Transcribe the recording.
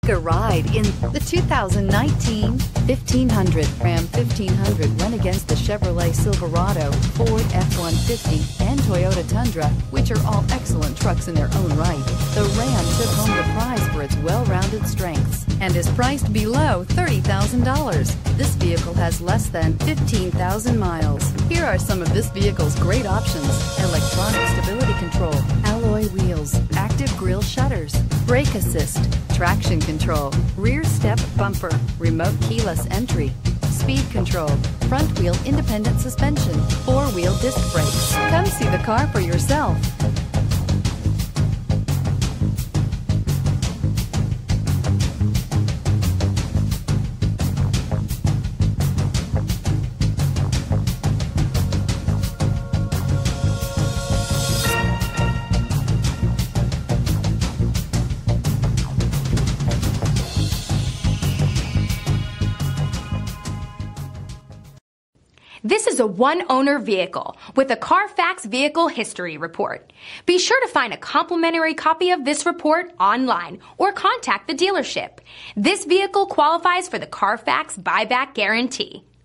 Take a ride in the 2019 1500. Ram 1500 went against the Chevrolet Silverado, Ford F-150, and Toyota Tundra, which are all excellent trucks in their own right. The Ram took home the prize for its well-rounded strengths and is priced below $30,000. This vehicle has less than 15,000 miles. Here are some of this vehicle's great options: electronic stability control, alloy wheels, active grille shutters, brake assist, traction control, rear step bumper, remote keyless entry, speed control, front wheel independent suspension, four-wheel disc brakes. Come see the car for yourself. This is a one-owner vehicle with a Carfax Vehicle History Report. Be sure to find a complimentary copy of this report online or contact the dealership. This vehicle qualifies for the Carfax Buyback Guarantee.